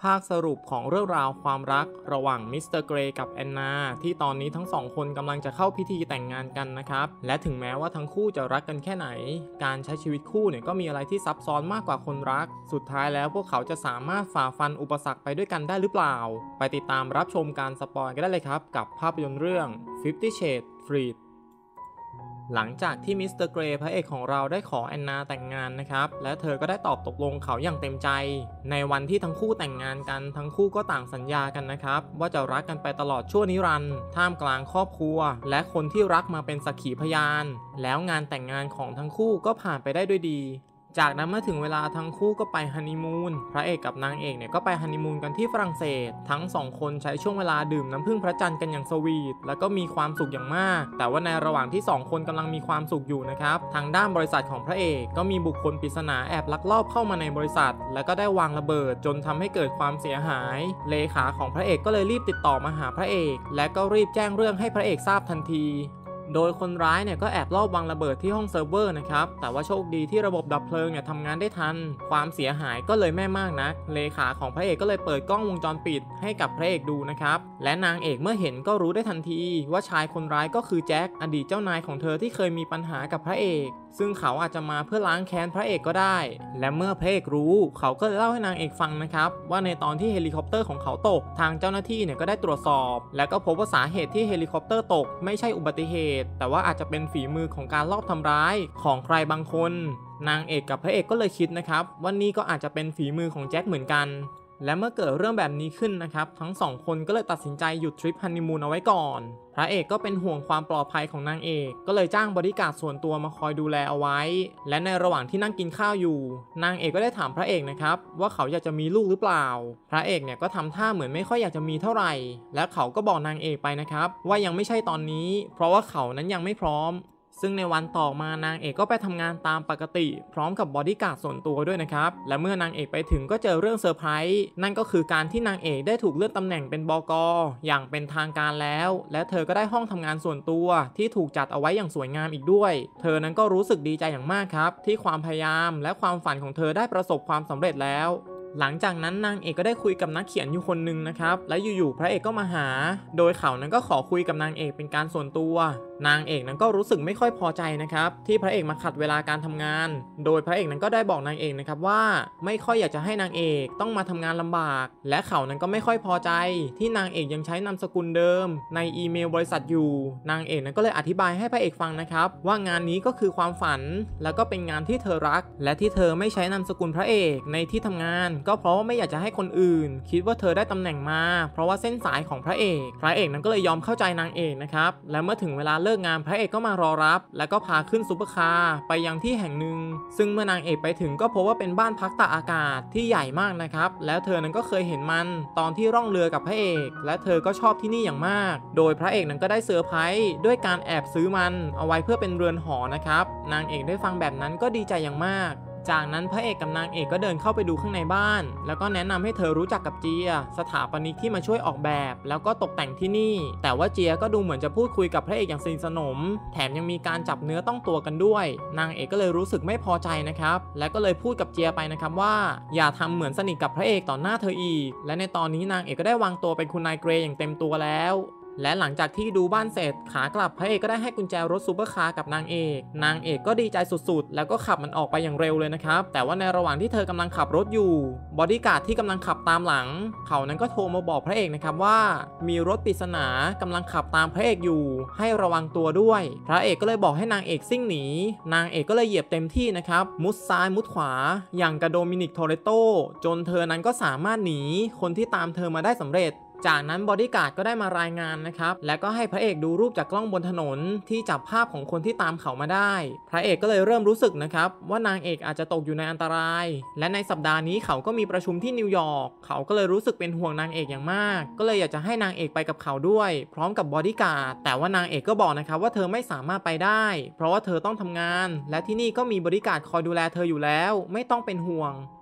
ภาคสรุปของเรื่องราวความรักระหว่างมิสเตอร์เกรย์กับแอนนาที่ตอนนี้ทั้งสองคนกำลังจะเข้าพิธีแต่งงานกันนะครับและถึงแม้ว่าทั้งคู่จะรักกันแค่ไหนการใช้ชีวิตคู่เนี่ยก็มีอะไรที่ซับซ้อนมากกว่าคนรักสุดท้ายแล้วพวกเขาจะสามารถฝ่าฟันอุปสรรคไปด้วยกันได้หรือเปล่าไปติดตามรับชมการสปอยกันได้เลยครับกับภาพยนตร์เรื่อง Fifty Shades Freedหลังจากที่มิสเตอร์เกรย์พระเอกของเราได้ขอแอนนาแต่งงานนะครับและเธอก็ได้ตอบตกลงเขาอย่างเต็มใจในวันที่ทั้งคู่แต่งงานกันทั้งคู่ก็ต่างสัญญากันนะครับว่าจะรักกันไปตลอดชั่วนิรันดร์ท่ามกลางครอบครัวและคนที่รักมาเป็นสักขีพยานแล้วงานแต่งงานของทั้งคู่ก็ผ่านไปได้ด้วยดีจากนั้นเมื่อถึงเวลาทั้งคู่ก็ไปฮันนีมูนพระเอกกับนางเอกเนี่ยก็ไปฮันนีมูนกันที่ฝรั่งเศสทั้งสองคนใช้ช่วงเวลาดื่มน้ำผึ้งพระจันทร์กันอย่างสวีทแล้วก็มีความสุขอย่างมากแต่ว่าในระหว่างที่สองคนกำลังมีความสุขอยู่นะครับทางด้านบริษัทของพระเอกก็มีบุคคลปริศนาแอบลักลอบเข้ามาในบริษัทแล้วก็ได้วางระเบิดจนทำให้เกิดความเสียหายเลขาของพระเอกก็เลยรีบติดต่อมาหาพระเอกและก็รีบแจ้งเรื่องให้พระเอกทราบทันทีโดยคนร้ายเนี่ยก็แอบลอบวางระเบิดที่ห้องเซิร์ฟเวอร์นะครับแต่ว่าโชคดีที่ระบบดับเพลิงเนี่ยทำงานได้ทันความเสียหายก็เลยไม่มากนักเลขาของพระเอกก็เลยเปิดกล้องวงจรปิดให้กับพระเอกดูนะครับและนางเอกเมื่อเห็นก็รู้ได้ทันทีว่าชายคนร้ายก็คือแจ็คอดีตเจ้านายของเธอที่เคยมีปัญหากับพระเอกซึ่งเขาอาจจะมาเพื่อล้างแค้นพระเอกก็ได้และเมื่อพระเอกรู้เขาก็เล่าให้นางเอกฟังนะครับว่าในตอนที่เฮลิคอปเตอร์ของเขาตกทางเจ้าหน้าที่เนี่ยก็ได้ตรวจสอบและก็พบว่าสาเหตุที่เฮลิคอปเตอร์ตกไม่ใช่อุบัติเหตุแต่ว่าอาจจะเป็นฝีมือของการลอบทำร้ายของใครบางคนนางเอกกับพระเอกก็เลยคิดนะครับว่านี่ก็อาจจะเป็นฝีมือของแจ็คเหมือนกันและเมื่อเกิดเรื่องแบบนี้ขึ้นนะครับทั้งสองคนก็เลยตัดสินใจหยุดทริปฮันนีมูนเอาไว้ก่อนพระเอกก็เป็นห่วงความปลอดภัยของนางเอกก็เลยจ้างบอดี้การ์ดส่วนตัวมาคอยดูแลเอาไว้และในระหว่างที่นั่งกินข้าวอยู่นางเอกก็ได้ถามพระเอกนะครับว่าเขาอยากจะมีลูกหรือเปล่าพระเอกเนี่ยก็ทำท่าเหมือนไม่ค่อยอยากจะมีเท่าไหร่และเขาก็บอกนางเอกไปนะครับว่ายังไม่ใช่ตอนนี้เพราะว่าเขานั้นยังไม่พร้อมซึ่งในวันต่อมานางเอกก็ไปทำงานตามปกติพร้อมกับบอดี้การ์ดส่วนตัวด้วยนะครับและเมื่อนางเอกไปถึงก็เจอเรื่องเซอร์ไพรส์นั่นก็คือการที่นางเอกได้ถูกเลื่อนตำแหน่งเป็นบก.อย่างเป็นทางการแล้วและเธอก็ได้ห้องทำงานส่วนตัวที่ถูกจัดเอาไว้อย่างสวยงามอีกด้วยเธอนั้นก็รู้สึกดีใจอย่างมากครับที่ความพยายามและความฝันของเธอได้ประสบความสำเร็จแล้วหลังจากนั้นนางเอกก็ได้คุยกับนักเขียนอยู่คนหนึ่งนะครับและอยู่ๆพระเอกก็มาหาโดยเขานั้นก็ขอคุยกับนางเอกเป็นการส่วนตัวนางเอกนั้นก็รู้สึกไม่ค่อยพอใจนะครับที่พระเอกมาขัดเวลาการทำงานโดยพระเอกนั้นก็ได้บอกนางเอกนะครับว่าไม่ค่อยอยากจะให้นางเอกต้องมาทำงานลำบากและเขานั้นก็ไม่ค่อยพอใจที่นางเอกยังใช้นามสกุลเดิมในอีเมลบริษัทอยู่นางเอกนั้นก็เลยอธิบายให้พระเอกฟังนะครับว่างานนี้ก็คือความฝันแล้วก็เป็นงานที่เธอรักและที่เธอไม่ใช้นามสกุลพระเอกในที่ทำงานก็เพราะว่าไม่อยากจะให้คนอื่นคิดว่าเธอได้ตำแหน่งมาเพราะว่าเส้นสายของพระเอกนั้นก็เลยยอมเข้าใจนางเอกนะครับและเมื่อถึงเวลาเลิกงานพระเอกก็มารอรับแล้วก็พาขึ้นซุปเปอร์คาร์ไปยังที่แห่งหนึ่งซึ่งเมื่อนางเอกไปถึงก็พบว่าเป็นบ้านพักตากอากาศที่ใหญ่มากนะครับแล้วเธอนั้นก็เคยเห็นมันตอนที่ร่องเรือกับพระเอกและเธอก็ชอบที่นี่อย่างมากโดยพระเอกนั้นก็ได้เซอร์ไพรส์ด้วยการแอบซื้อมันเอาไว้เพื่อเป็นเรือนหอนะครับนางเอกได้ฟังแบบนั้นก็ดีใจอย่างมากจากนั้นพระเอกกับนางเอกก็เดินเข้าไปดูข้างในบ้านแล้วก็แนะนำให้เธอรู้จักกับเจียสถาปนิกที่มาช่วยออกแบบแล้วก็ตกแต่งที่นี่แต่ว่าเจียก็ดูเหมือนจะพูดคุยกับพระเอกอย่างสนิทสนมแถมยังมีการจับเนื้อต้องตัวกันด้วยนางเอกก็เลยรู้สึกไม่พอใจนะครับและก็เลยพูดกับเจียไปนะครับว่าอย่าทำเหมือนสนิทกับพระเอกต่อหน้าเธออีกและในตอนนี้นางเอกก็ได้วางตัวเป็นคุณนายเกรย์อย่างเต็มตัวแล้วและหลังจากที่ดูบ้านเสร็จขากลับพระเอกก็ได้ให้กุญแจรถซูเปอร์คาร์กับนางเอกก็ดีใจสุดๆแล้วก็ขับมันออกไปอย่างเร็วเลยนะครับแต่ว่าในระหว่างที่เธอกำลังขับรถอยู่บอดี้การ์ดที่กำลังขับตามหลังเขานั้นก็โทรมาบอกพระเอกนะครับว่ามีรถปริศนากำลังขับตามพระเอกอยู่ให้ระวังตัวด้วยพระเอกก็เลยบอกให้นางเอกซิ่งหนีนางเอกก็เลยเหยียบเต็มที่นะครับมุดซ้ายมุดขวาอย่างกับโดมินิก โทเรโตจนเธอนั้นก็สามารถหนีคนที่ตามเธอมาได้สำเร็จจากนั้นบอดี้การ์ดก็ได้มารายงานนะครับและก็ให้พระเอกดูรูปจากกล้องบนถนนที่จับภาพของคนที่ตามเขามาได้พระเอกก็เลยเริ่มรู้สึกนะครับว่านางเอกอาจจะตกอยู่ในอันตรายและในสัปดาห์นี้เขาก็มีประชุมที่นิวยอร์กเขาก็เลยรู้สึกเป็นห่วงนางเอกอย่างมากก็เลยอยากจะให้นางเอกไปกับเขาด้วยพร้อมกับบอดี้การ์ดแต่ว่านางเอกก็บอกนะครับว่าเธอไม่สามารถไปได้เพราะว่าเธอต้องทำงานและที่นี่ก็มีบอดี้การ์ดคอยดูแลเธออยู่แล้วไม่ต้องเป็นห่วง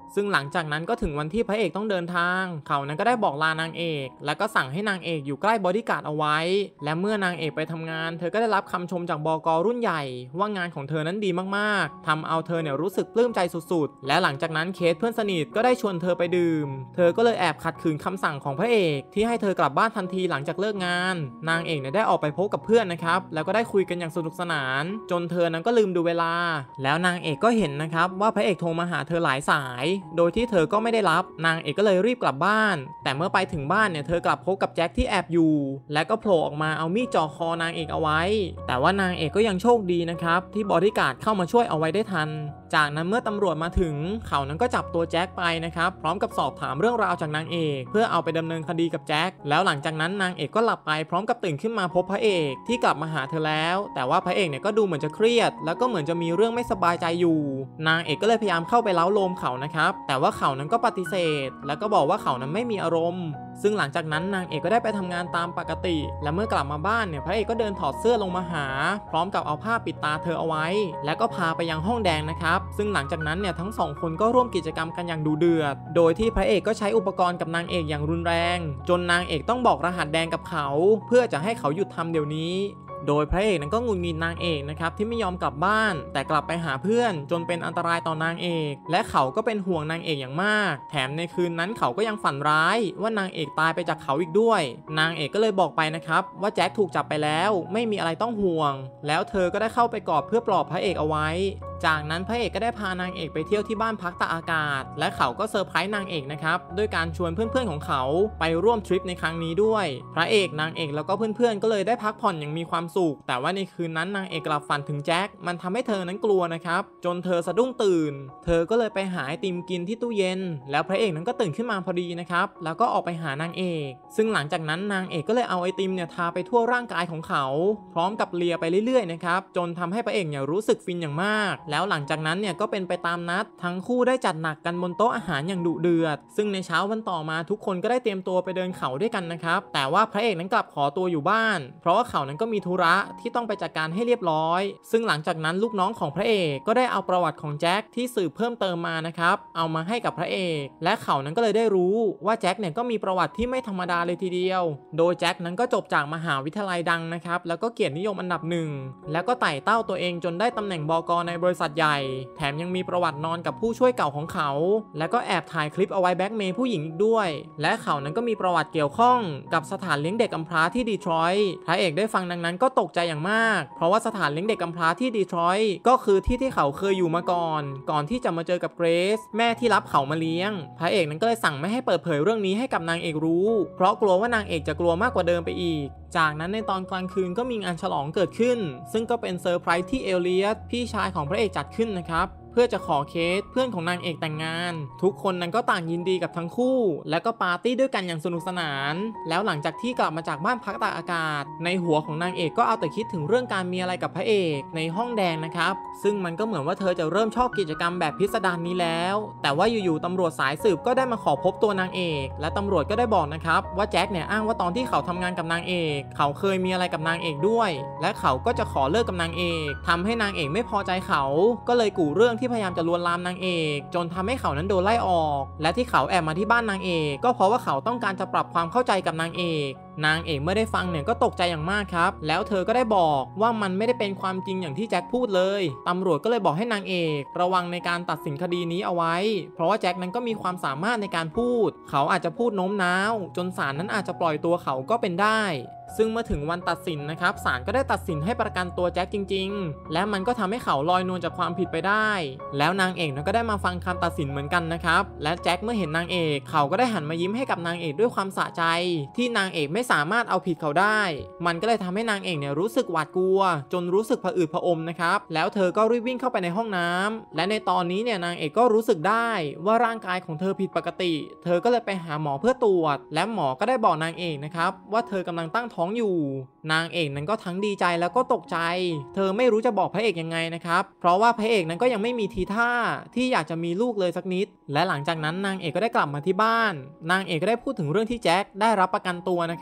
ซึ่งหลังจากนั้นก็ถึงวันที่พระเอกต้องเดินทางเขานั้นก็ได้บอกลานางเอกแล้วก็สั่งให้นางเอกอยู่ใกล้บอดี้การ์ดเอาไว้และเมื่อนางเอกไปทำงานเธอก็ได้รับคำชมจากบก.รุ่นใหญ่ว่างานของเธอนั้นดีมากๆทำเอาเธอเนี่ยรู้สึกปลื้มใจสุดๆและหลังจากนั้นเคทเพื่อนสนิทก็ได้ชวนเธอไปดื่มเธอก็เลยแอบขัดขืนคำสั่งของพระเอกที่ให้เธอกลับบ้านทันทีหลังจากเลิกงานนางเอกเนี่ยได้ออกไปพบกับเพื่อนนะครับแล้วก็ได้คุยกันอย่างสนุกสนานจนเธอนั้นก็ลืมดูเวลาแล้วนางเอกก็เห็นนะครับว่าพระเอกโทรมาหาเธอหลายสายโดยที่เธอก็ไม่ได้รับนางเอกก็เลยรีบกลับบ้านแต่เมื่อไปถึงบ้านเนี่ยเธอกลับพบกับแจ็คที่แอบอยู่และก็โผล่ออกมาเอามีดจ่อคอนางเอกเอาไว้แต่ว่านางเอกก็ยังโชคดีนะครับที่บอดี้การ์ดเข้ามาช่วยเอาไว้ได้ทันจากนั้นเมื่อตำรวจมาถึงเขานั้นก็จับตัวแจ็คไปนะครับพร้อมกับสอบถามเรื่องราวจากนางเอกเพื่อเอาไปดำเนินคดีกับแจ็คแล้วหลังจากนั้นนางเอกก็หลับไปพร้อมกับตื่นขึ้นมาพบพระเอกที่กลับมาหาเธอแล้วแต่ว่าพระเอกเนี่ยก็ดูเหมือนจะเครียดแล้วก็เหมือนจะมีเรื่องไม่สบายใจอยู่นางเอกก็เลยพยายามเข้าไปเล้าโลมเขานะครับแต่ว่าเขานั้นก็ปฏิเสธแล้วก็บอกว่าเขานั้นไม่มีอารมณ์ซึ่งหลังจากนั้นนางเอกก็ได้ไปทำงานตามปกติและเมื่อกลับมาบ้านเนี่ยพระเอกก็เดินถอดเสื้อลงมาหาพร้อมกับเอาผ้าปิดตาเธอเอาไว้แล้วก็พาไปยังห้องแดงนะครับซึ่งหลังจากนั้นเนี่ยทั้งสองคนก็ร่วมกิจกรรมกันอย่างดุเดือดโดยที่พระเอกก็ใช้อุปกรณ์กับนางเอกอย่างรุนแรงจนนางเอกต้องบอกรหัสแดงกับเขาเพื่อจะให้เขาหยุดทำเดี๋ยวนี้โดยพระเอกนั้นก็หงุดหงิดนางเอกนะครับที่ไม่ยอมกลับบ้านแต่กลับไปหาเพื่อนจนเป็นอันตรายต่อนางเอกและเขาก็เป็นห่วงนางเอกอย่างมากแถมในคืนนั้นเขาก็ยังฝันร้ายว่านางเอกตายไปจากเขาอีกด้วยนางเอกก็เลยบอกไปนะครับว่าแจ็คถูกจับไปแล้วไม่มีอะไรต้องห่วงแล้วเธอก็ได้เข้าไปกอดเพื่อปลอบพระเอกเอาไว้จากนั้นพระเอกก็ได้พานางเอกไปเที่ยวที่บ้านพักตากอากาศและเขาก็เซอร์ไพรส์นางเอกนะครับด้วยการชวนเพื่อนๆของเขาไปร่วมทริปในครั้งนี้ด้วยพระเอกนางเอกแล้วก็เพื่อนๆก็เลยได้พักผ่อนอย่างมีความสุขแต่ว่าในคืนนั้นนางเอกกลับฝันถึงแจ็คมันทำให้เธอนั้นกลัวนะครับจนเธอสะดุ้งตื่นเธอก็เลยไปหาไอติมกินที่ตู้เย็นแล้วพระเอกนั้นก็ตื่นขึ้นมาพอดีนะครับแล้วก็ออกไปหานางเอกซึ่งหลังจากนั้นนางเอกก็เลยเอาไอติมเนี่ยทาไปทั่วร่างกายของเขาพร้อมกับเลียไปเรื่อยๆนะครับจนทำให้พระเอกเนี่ยรู้สึกฟินอย่างมากแล้วหลังจากนั้นเนี่ยก็เป็นไปตามนัดทั้งคู่ได้จัดหนักกันบนโต๊ะอาหารอย่างดุเดือดซึ่งในเช้าวันต่อมาทุกคนก็ได้เตรียมตัวไปเดินเขาด้วยกันนะครับแต่ว่าพระเอกนั้นกลับขอตัวอยู่บ้านเพราะว่าเขานั้นก็มีธุระที่ต้องไปจัดการให้เรียบร้อยซึ่งหลังจากนั้นลูกน้องของพระเอกก็ได้เอาประวัติของแจ็คที่สืบเพิ่มเติมมานะครับเอามาให้กับพระเอกและเขานั้นก็เลยได้รู้ว่าแจ็คเนี่ยก็มีประวัติที่ไม่ธรรมดาเลยทีเดียวโดยแจ็คนั้นก็จบจากมหาวิทยาลัยดังนะครับแล้วก็เกียรตินิยมอันดับหนึ่งแล้วก็ไต่เต้าตัวเองจนได้ตำแหน่งบก.ในบริษัทใหญ่แถมยังมีประวัตินอนกับผู้ช่วยเก่าของเขาแล้วก็แอบถ่ายคลิปเอาไว้แบล็กเมย์ผู้หญิงอีกด้วยและเขานั้นก็มีประวัติเกี่ยวข้องกับสถานเลี้ยงเด็กกำพร้าที่ดีทรอยต์พระเอกได้ฟังดังนั้นก็ตกใจอย่างมากเพราะว่าสถานเลี้ยงเด็กกำพร้าที่ดีทรอยต์ก็คือที่เขาเคยอยู่มาก่อนที่จะมาเจอกับเกรซแม่ที่รับเขามาเลี้ยงพระเอกนั้นก็เลยสั่งไม่ให้เปิดเผยเรื่องนี้ให้กับนางเอกรู้เพราะกลัวว่านางเอกจะกลัวมากกว่าเดิมไปอีกจากนั้นในตอนกลางคืนก็มีงานฉลองเกิดขึ้นซึ่งก็เป็นเซอร์ไพรส์ที่เอลเลียตพี่ชายของพระเอกจัดขึ้นนะครับเพื่อจะขอเคทเพื่อนของนางเอกแต่งงานทุกคนนั้นก็ต่างยินดีกับทั้งคู่และก็ปาร์ตี้ด้วยกันอย่างสนุกสนานแล้วหลังจากที่กลับมาจากบ้านพักตากอากาศในหัวของนางเอกก็เอาแต่คิดถึงเรื่องการมีอะไรกับพระเอกในห้องแดงนะครับซึ่งมันก็เหมือนว่าเธอจะเริ่มชอบกิจกรรมแบบพิสดารนี้แล้วแต่ว่าอยู่ๆตำรวจสายสืบก็ได้มาขอพบตัวนางเอกและตำรวจก็ได้บอกนะครับว่าแจ็คเนี่ยอ้างว่าตอนที่เขาทำงานกับนางเอกเขาเคยมีอะไรกับนางเอกด้วยและเขาก็จะขอเลิกกับนางเอกทำให้นางเอกไม่พอใจเขาก็เลยกุเรื่องที่พยายามจะลวนลามนางเอกจนทำให้เขานั้นโดนไล่ออกและที่เขาแอบมาที่บ้านนางเอกก็เพราะว่าเขาต้องการจะปรับความเข้าใจกับนางเอกนางเอกเมื่อได้ฟังเนี่ยก็ตกใจอย่างมากครับแล้วเธอก็ได้บอกว่ามันไม่ได้เป็นความจริงอย่างที่แจ็คพูดเลยตำรวจก็เลยบอกให้นางเอกระวังในการตัดสินคดีนี้เอาไว้เพราะว่าแจ็คนั้นก็มีความสามารถในการพูดเขาอาจจะพูดโน้มน้าวจนศาลนั้นอาจจะปล่อยตัวเขาก็เป็นได้ซึ่งเมื่อถึงวันตัดสินนะครับศาลก็ได้ตัดสินให้ประกันตัวแจ็คจริงๆและมันก็ทำให้เขาลอยนวลจากความผิดไปได้แล้วนางเอกนั้นก็ได้มาฟังคำตัดสินเหมือนกันนะครับและแจ็คเมื่อเห็นนางเอกเขาก็ได้หันมายิ้มให้กับนางเอกด้วยความสะใจที่นางเอกไม่สามารถเอาผิดเขาได้มันก็เลยทำให้นางเอกเนี่ยรู้สึกหวาดกลัวจนรู้สึกผะอืดผะอมนะครับแล้วเธอก็รีบวิ่งเข้าไปในห้องน้ำและในตอนนี้เนี่ยนางเอกก็รู้สึกได้ว่าร่างกายของเธอผิดปกติเธอก็เลยไปหาหมอเพื่อตรวจและหมอก็ได้บอกนางเอกนะครับว่าเธอกำลังตั้งท้องอยู่นางเอกนั้นก็ทั้งดีใจแล้วก็ตกใจเธอไม่รู้จะบอกพระเอกยังไงนะครับเพราะว่าพระเอกนั้นก็ยังไม่มีทีท่าที่อยากจะมีลูกเลยสักนิดและหลังจากนั้นนางเอกก็ได้กลับมาที่บ้านนางเอกก็ได้พูดถึงเรื่องที่แจ็คได้รับประกันตัวนะครับ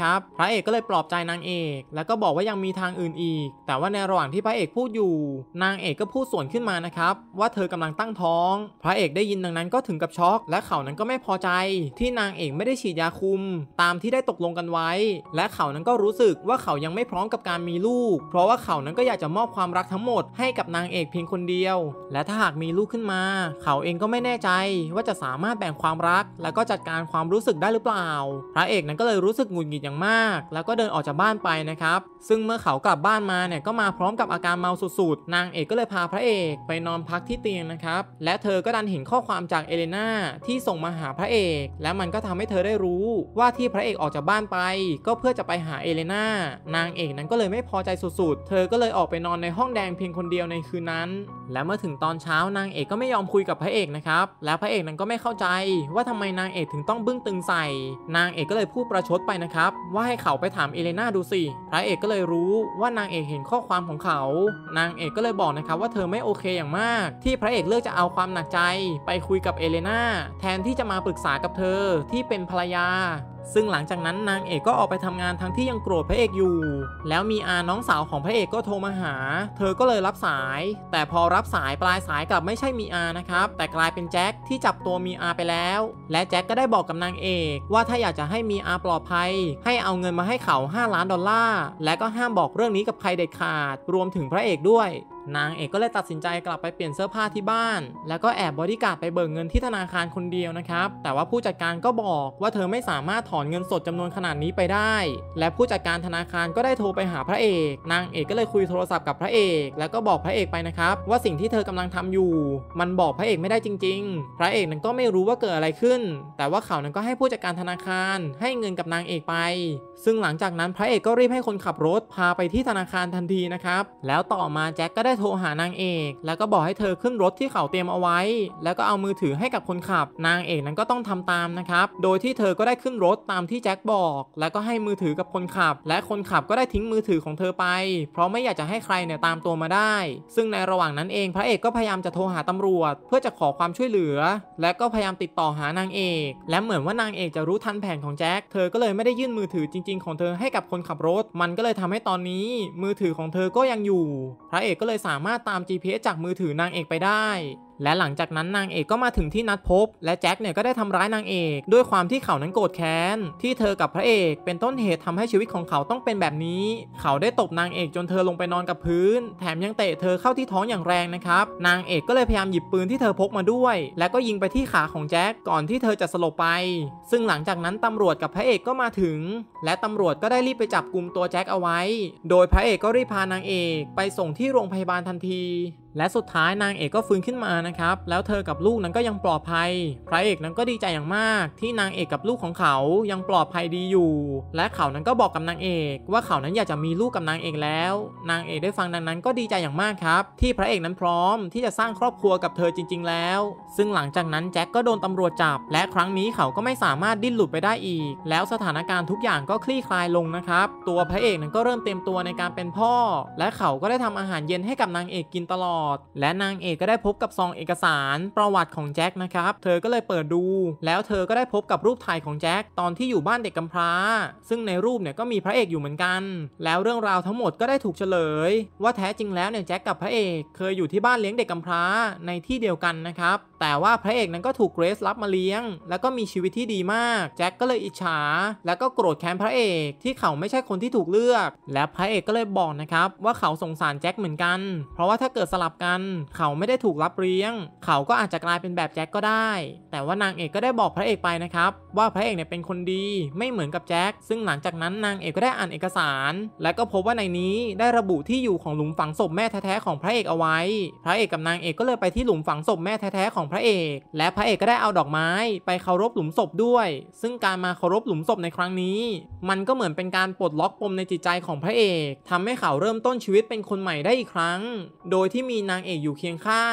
นะครับพระเอกก็เลยปลอบใจนางเอกแล้วก็บอกว่ายังมีทางอื่นอีกแต่ว่าในระหว่างที่พระเอกพูดอยู่นางเอกก็พูดสวนขึ้นมานะครับว่าเธอกำลังตั้งท้องพระเอกได้ยินดังนั้นก็ถึงกับช็อกและเขานั้นก็ไม่พอใจที่นางเอกไม่ได้ฉีดยาคุมตามที่ได้ตกลงกันไว้และเขานั้นก็รู้สึกว่าเขายังไม่พร้อมกับการมีลูกเพราะว่าเขานั้นก็อยากจะมอบความรักทั้งหมดให้กับนางเอกเพียงคนเดียวและถ้าหากมีลูกขึ้นมาเขาเองก็ไม่แน่ใจว่าจะสามารถแบ่งความรักและก็จัดการความรู้สึกได้หรือเปล่าพระเอกนั้นก็เลยรู้สึกหงุดหงิดอย่างมากแล้วก็เดินออกจากบ้านไปนะครับซึ่งเมื่อเขากลับบ้านมาเนี่ยก็มาพร้อมกับอาการเมาสุดๆนางเอกก็เลยพาพระเอกไปนอนพักที่เตียงนะครับและเธอก็ดันเห็นข้อความจากเอเลนาที่ส่งมาหาพระเอกและมันก็ทำให้เธอได้รู้ว่าที่พระเอกออกจากบ้านไปก็เพื่อจะไปหาเอเลนานางเอกนั้นก็เลยไม่พอใจสุดๆเธอก็เลยออกไปนอนในห้องแดงเพียงคนเดียวในคืนนั้นและเมื่อถึงตอนเช้านางเอกก็ไม่ยอมคุยกับพระเอกนะครับและพระเอกนั้นก็ไม่เข้าใจว่าทำไมนางเอกถึงต้องบึ้งตึงใส่นางเอกก็เลยพูดประชดไปนะครับว่าให้เขาไปถามเอเลนาดูสิพระเอกก็เลยรู้ว่านางเอกเห็นข้อความของเขานางเอกก็เลยบอกนะครับว่าเธอไม่โอเคอย่างมากที่พระเอกเลือกจะเอาความหนักใจไปคุยกับเอเลนาแทนที่จะมาปรึกษากับเธอที่เป็นภรรยาซึ่งหลังจากนั้นนางเอกก็ออกไปทำงานทั้งที่ยังโกรธพระเอกอยู่แล้วมีน้องสาวของพระเอกก็โทรมาหาเธอก็เลยรับสายแต่พอรับสายปลายสายกลับไม่ใช่มีนะครับแต่กลายเป็นแจ็คที่จับตัวมีไปแล้วและแจ็คก็ได้บอกกับนางเอกว่าถ้าอยากจะให้มีปลอดภัยให้เอาเงินมาให้เขา$5 ล้านและก็ห้ามบอกเรื่องนี้กับใครเด็ดขาดรวมถึงพระเอกด้วยนางเอกก็เลยตัดสินใจกลับไปเปลี่ยนเสื้อผ้าที่บ้านแล้วก็แอบบอดี้การ์ดไปเบิกเงินที่ธนาคารคนเดียวนะครับแต่ว่าผู้จัดการก็บอกว่าเธอไม่สามารถถอนเงินสดจำนวนขนาดนี้ไปได้และผู้จัดการธนาคารก็ได้โทรไปหาพระเอกนางเอกก็เลยคุยโทรศัพท์กับพระเอกแล้วก็บอกพระเอกไปนะครับว่าสิ่งที่เธอกำลังทำอยู่มันบอกพระเอกไม่ได้จริงๆพระเอกนั้นก็ไม่รู้ว่าเกิดอะไรขึ้นแต่ว่าเขานั้นก็ให้ผู้จัดการธนาคารให้เงินกับนางเอกไปซึ่งหลังจากนั้นพระเอกก็รีบให้คนขับรถพาไปที่ธนาคารทันทีนะครับแล้วต่อมาแจ็คก็ได้โทรหานางเอกแล้วก็บอกให้เธอขึ้นรถที่เขาเตรียมเอาไว้แล้วก็เอามือถือให้กับคนขับนางเอกนั้นก็ต้องทำตามนะครับโดยที่เธอก็ได้ขึ้นรถตามที่แจ็คบอกแล้วก็ให้มือถือกับคนขับและคนขับก็ได้ทิ้งมือถือของเธอไปเพราะไม่อยากจะให้ใครเนี่ยตามตัวมาได้ซึ่งในระหว่างนั้นเองพระเอกก็พยายามจะโทรหาตำรวจเพื่อจะขอความช่วยเหลือและก็พยายามติดต่อหานางเอกและเหมือนว่านางเอกจะรู้ทันแผนของแจ็คเธอก็เลยไม่ได้ยื่นมือถือจริงๆของเธอให้กับคนขับรถมันก็เลยทำให้ตอนนี้มือถือของเธอก็ยังอยู่พระเอกก็เลยสามารถตาม GPS จากมือถือนางเอกไปได้และหลังจากนั้นนางเอกก็มาถึงที่นัดพบและแจ็คเนี่ยก็ได้ทำร้ายนางเอกด้วยความที่เขานั้นโกรธแค้นที่เธอกับพระเอกเป็นต้นเหตุทำให้ชีวิตของเขาต้องเป็นแบบนี้เขาได้ตบนางเอกจนเธอลงไปนอนกับพื้นแถมยังเตะเธอเข้าที่ท้องอย่างแรงนะครับนางเอกก็เลยพยายามหยิบปืนที่เธอพกมาด้วยแล้วก็ยิงไปที่ขาของแจ็คก่อนที่เธอจะสลบไปซึ่งหลังจากนั้นตำรวจกับพระเอกก็มาถึงและตำรวจก็ได้รีบไปจับกุมตัวแจ็คเอาไว้โดยพระเอกก็รีบพานางเอกไปส่งที่โรงพยาบาลทันทีและสุดท้ายนางเอกก็ฟื้นขึ้นมานะครับแล้วเธอกับลูกนั้นก็ยังปลอดภัยพระเอกนั้นก็ดีใจอย่างมากที่นางเอกกับลูกของเขายังปลอดภัยดีอยู่และเขานั้นก็บอกกับนางเอกว่าเขานั้นอยากจะมีลูกกับนางเอกแล้วนางเอกได้ฟังดังนั้นก็ดีใจอย่างมากครับที่พระเอกนั้นพร้อมที่จะสร้างครอบครัวกับเธอจริงๆแล้วซึ่งหลังจากนั้นแจ็คก็โดนตำรวจจับและครั้งนี้เขาก็ไม่สามารถดิ้นหลุดไปได้อีกแล้วสถานการณ์ทุกอย่างก็คลี่คลายลงนะครับตัวพระเอกนั้นก็เริ่มเต็มตัวในการเป็นพ่อและเขาก็ได้ทำอาหารเย็นให้กับนางเอกกินตลอดและนางเอกก็ได้พบกับซองเอกสารประวัติของแจ็คนะครับเธอก็เลยเปิดดูแล้วเธอก็ได้พบกับรูปถ่ายของแจ็คตอนที่อยู่บ้านเด็กกำพร้าซึ่งในรูปเนี่ยก็มีพระเอกอยู่เหมือนกันแล้วเรื่องราวทั้งหมดก็ได้ถูกเฉลยว่าแท้จริงแล้วเนี่ยแจ็คกับพระเอกเคยอยู่ที่บ้านเลี้ยงเด็กกำพร้าในที่เดียวกันนะครับแต่ว่าพระเอกนั้นก็ถูกเกรซรับมาเลี้ยงแล้วก็มีชีวิตที่ดีมากแจ็คก็เลยอิจฉาแล้วก็โกรธแค้นพระเอกที่เขาไม่ใช่คนที่ถูกเลือกและพระเอกก็เลยบอกนะครับว่าเขาสงสารแจ็คเหมือนกันเพราะว่าถ้าเกิดสลับกันเขาไม่ได้ถูกรับเลี้ยงเขาก็อาจจะกลายเป็นแบบแจ็คก็ได้แต่ว่านางเอกก็ได้บอกพระเอกไปนะครับว่าพระเอกเนี่ยเป็นคนดีไม่เหมือนกับแจ็คซึ่งหลังจากนั้นนางเอกก็ได้อ่านเอกสารและก็พบว่าในนี้ได้ระบุที่อยู่ของหลุมฝังศพแม่แท้ๆของพระเอกเอาไว้พระเอกกับนางเอกก็เลยไปที่หลุมฝังศพแม่แท้ๆของพระเอกและพระเอกก็ได้เอาดอกไม้ไปเคารพหลุมศพด้วยซึ่งการมาเคารพหลุมศพในครั้งนี้มันก็เหมือนเป็นการปลดล็อกปมในจิตใจของพระเอกทำให้เขาเริ่มต้นชีวิตเป็นคนใหม่ได้อีกครั้งโดยที่มีนางเอกอยู่เคียงข้าง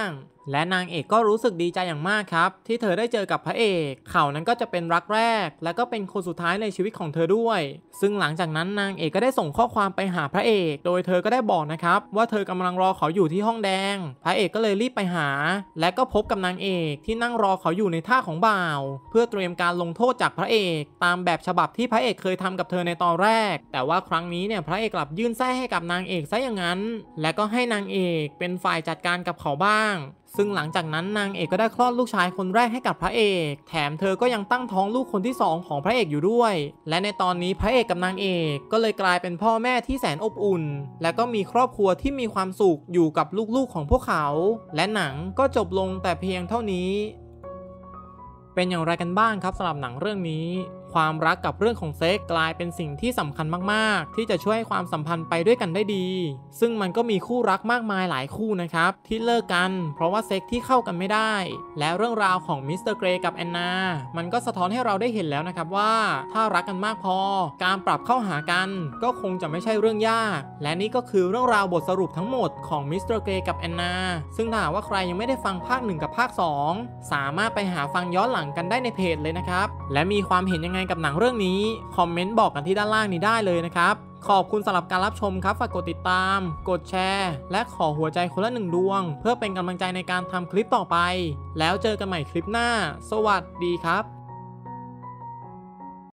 และนางเอกก็รู้สึกดีใจอย่างมากครับที่เธอได้เจอกับพระเอกเขานั้นก็จะเป็นรักแรกและก็เป็นคนสุดท้ายในชีวิตของเธอด้วยซึ่งหลังจากนั้นนางเอกก็ได้ส่งข้อความไปหาพระเอกโดยเธอก็ได้บอกนะครับว่าเธอกำลังรอเขาอยู่ที่ห้องแดงพระเอกก็เลยรีบไปหาและก็พบกับนางเอกที่นั่งรอเขาอยู่ในท่าของบ่าวเพื่อเตรียมการลงโทษจากพระเอกตามแบบฉบับที่พระเอกเคยทำกับเธอในตอนแรกแต่ว่าครั้งนี้เนี่ยพระเอกกลับยื่นไส้ให้กับนางเอกซะอย่างนั้นและก็ให้นางเอกเป็นฝ่ายจัดการกับเขาบ้างซึ่งหลังจากนั้นนางเอกก็ได้คลอดลูกชายคนแรกให้กับพระเอกแถมเธอก็ยังตั้งท้องลูกคนที่2ของพระเอกอยู่ด้วยและในตอนนี้พระเอกกับนางเอกก็เลยกลายเป็นพ่อแม่ที่แสนอบอุ่นและก็มีครอบครัวที่มีความสุขอยู่กับลูกๆของพวกเขาและหนังก็จบลงแต่เพียงเท่านี้เป็นอย่างไรกันบ้างครับสำหรับหนังเรื่องนี้ความรักกับเรื่องของเซ็กกลายเป็นสิ่งที่สำคัญมากๆที่จะช่วยให้ความสัมพันธ์ไปด้วยกันได้ดีซึ่งมันก็มีคู่รักมากมายหลายคู่นะครับที่เลิกกันเพราะว่าเซ็กที่เข้ากันไม่ได้และเรื่องราวของมิสเตอร์เกรย์กับแอนนามันก็สะท้อนให้เราได้เห็นแล้วนะครับว่าถ้ารักกันมากพอการปรับเข้าหากันก็คงจะไม่ใช่เรื่องยากและนี่ก็คือเรื่องราวบทสรุปทั้งหมดของมิสเตอร์เกรย์กับแอนนาซึ่งถ้าหากว่าใครยังไม่ได้ฟังภาค1กับภาค2สามารถไปหาฟังย้อนหลังกันได้ในเพจเลยนะครับและมีความเห็นยังไงกับหนังเรื่องนี้คอมเมนต์บอกกันที่ด้านล่างนี้ได้เลยนะครับขอบคุณสำหรับการรับชมครับฝากกดติดตามกดแชร์และขอหัวใจคนละ1 ดวงเพื่อเป็นกำลังใจในการทำคลิปต่อไปแล้วเจอกันใหม่คลิปหน้าสวัสดีครับ